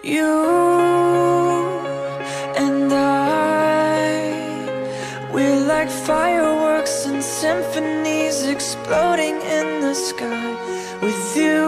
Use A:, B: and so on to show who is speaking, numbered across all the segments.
A: You and I, we're like fireworks and symphonies exploding in the sky. With you,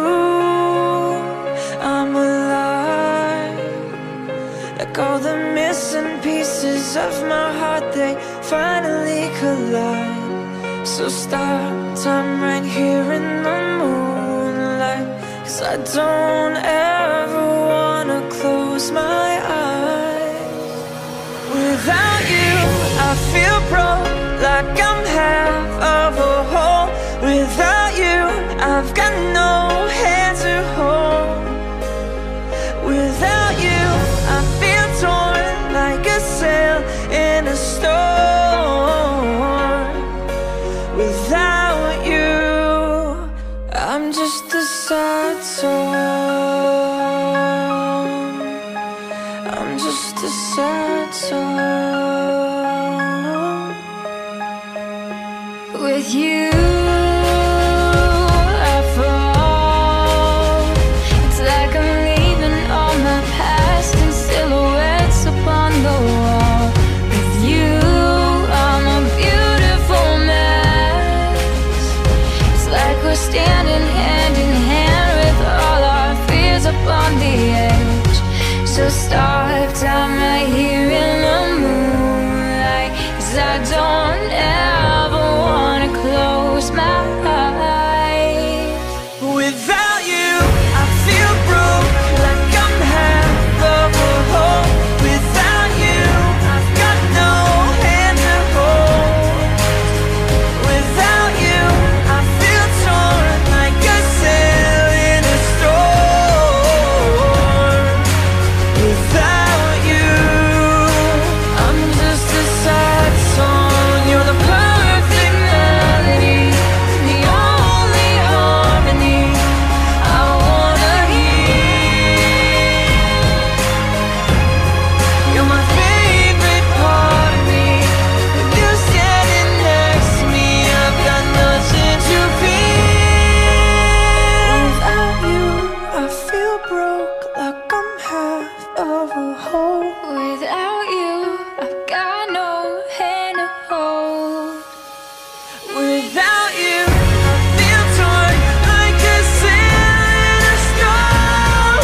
A: I'm alive. Like all the missing pieces of my heart, they finally collide. So stop time right here in the moonlight, 'cause I don't ever wanna close my eyes. Without you, I feel broke, like I'm half of a whole. Without you, I've got no hand to hold. Without you, I feel torn like a sail in a storm. Without you, I'm just a sad song. I'm just a sad song. With you, I fall. It's like I'm leaving all my past in silhouettes upon the wall. With you, I'm a beautiful mess. It's like we're standing hand in hand with all our fears upon the edge. So stop time right here in the moonlight, 'cause I don't ever wanna close my eyes. Without you, I feel broke, like I'm half of a whole. Without you, I've got no hand to hold. Without you, I feel torn like a sail in a storm. Without you, I'm just a sad song. You're the perfect melody, the only harmony I wanna hear. You're my favorite part of me. With you standing next to me, I've got nothing to fear. Without you, I feel broke, like I'm half of a whole. Without you, I've got no hand to hold. Without you, I feel torn like a sail in a storm.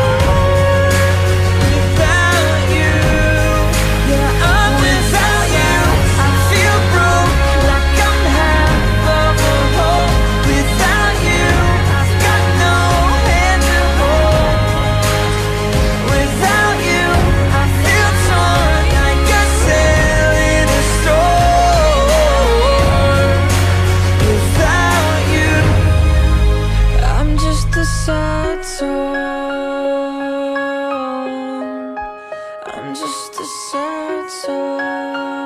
A: Without you, yeah, I'm without you. I feel broke, like I'm half of a whole. Without you, I've got no hand to hold. Without you, I feel torn like a sail in a storm. Without you, I'm just a sad song. I'm just a sad song.